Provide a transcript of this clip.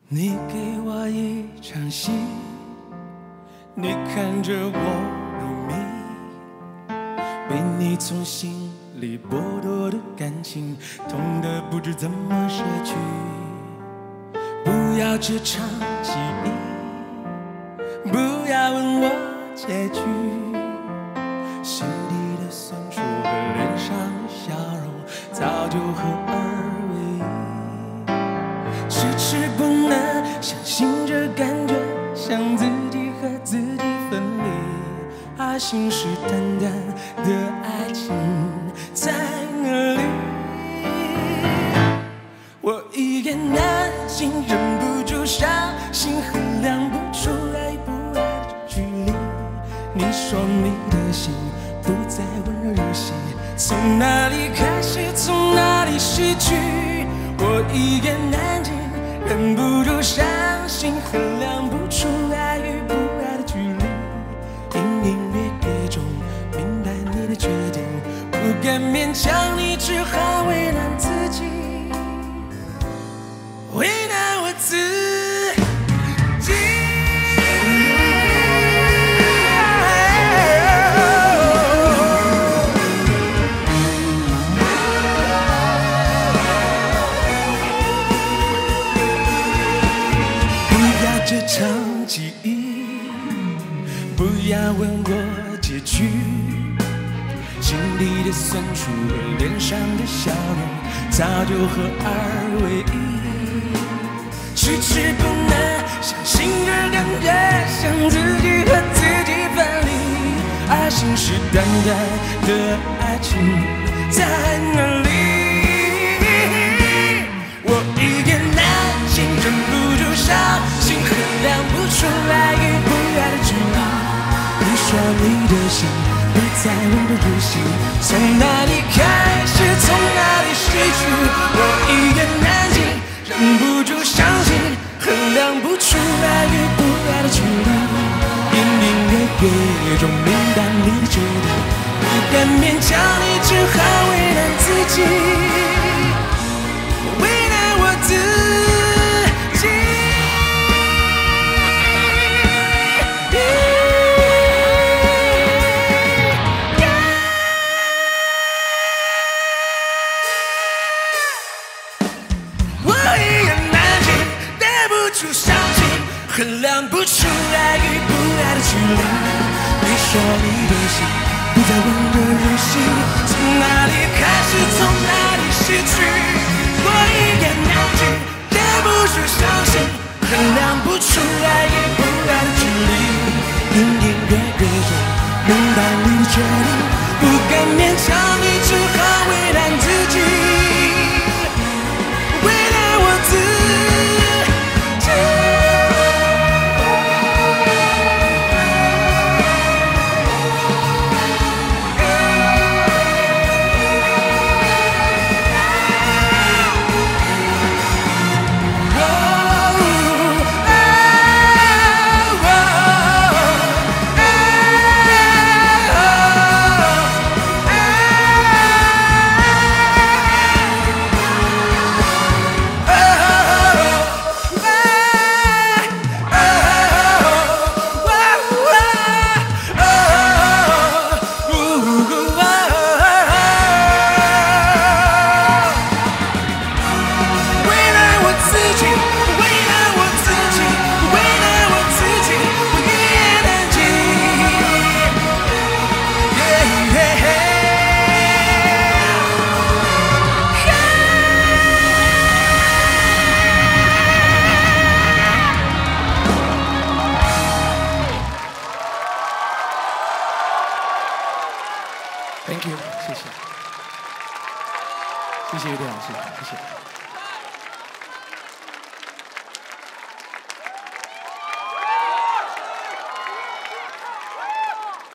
你给我一场戏，你看着我入迷，被你从心里剥夺的感情，痛得不知怎么舍去。不要这场记忆，不要问我结局，心底的酸楚和脸上的笑容早就合二为一，迟迟不能相信这感觉，像自己和自己分离，啊，信誓旦旦的爱情在哪里？我一言难尽，忍不住伤心，衡量不出爱不爱的距离。你说你的心不再温柔如昔，从哪里开始，从哪里失去？我一言难尽，忍不住伤心，衡量不出爱与不爱的距离。隐隐约约中明白你的决定，不敢勉强你，只好为难自己。为难我自己，不要这场记忆，不要问我结局，心里的酸楚和脸上的笑容早就合二为一，迟迟不能相信这感觉，像自己和自己分离，而信誓旦旦的爱情在哪里？我一言难尽，忍不住伤心，衡量不出爱与不爱的距离。你说你的心不再温柔如昔，从哪里开始，从哪里失去？我一言难尽，忍不住伤心，衡量不出爱与不爱的距离。隐隐约约中明白你的决定，不敢勉强你，只好为难自己，为难我自己。我一言难尽，忍不住伤心，衡量不出爱与不爱的距离。你说你的心不再温柔如昔，从哪里开始，从哪里失去？我一言难尽，忍不住伤心，衡量不出爱与不爱的距离。隐隐约约中明白你的决定，不敢勉强你，只好为难自己。Thank you， 谢谢，谢谢叶老师，谢谢。